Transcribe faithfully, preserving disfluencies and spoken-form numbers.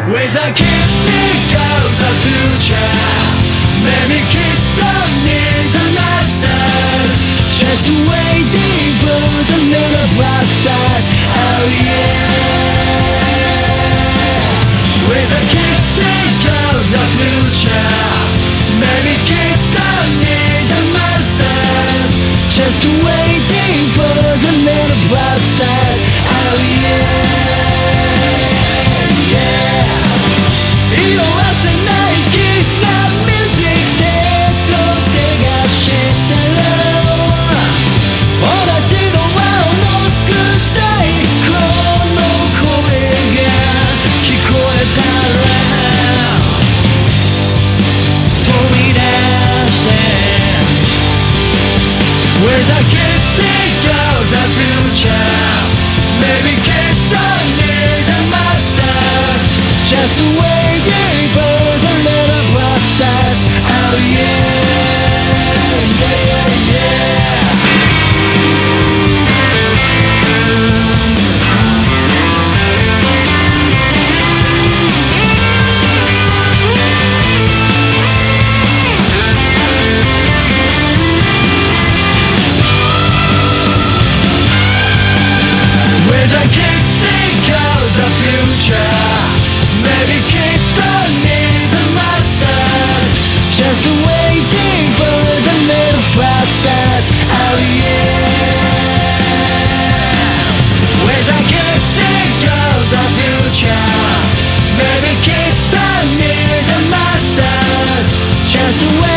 With a kiss think of the future. Maybe kids don't need the masters, just waiting for the little bastards. Oh yeah. With a kiss think of the future. Maybe kids don't need the masters, just waiting for the little bastards. Oh yeah, yeah. 色褪せないきなミュージックでと手がしてる同じドアをノックしたいこの声が聞こえたら飛び出して With a kiss think of the future. Maybe kids don't need a master, just waiting for the little bastards. Oh yeah, yeah, yeah. With a kiss think of the future. Maybe kids don't need the masters, just waiting for the little bastards. Oh yeah. With a kiss think of the future. Maybe kids don't need the masters, just waiting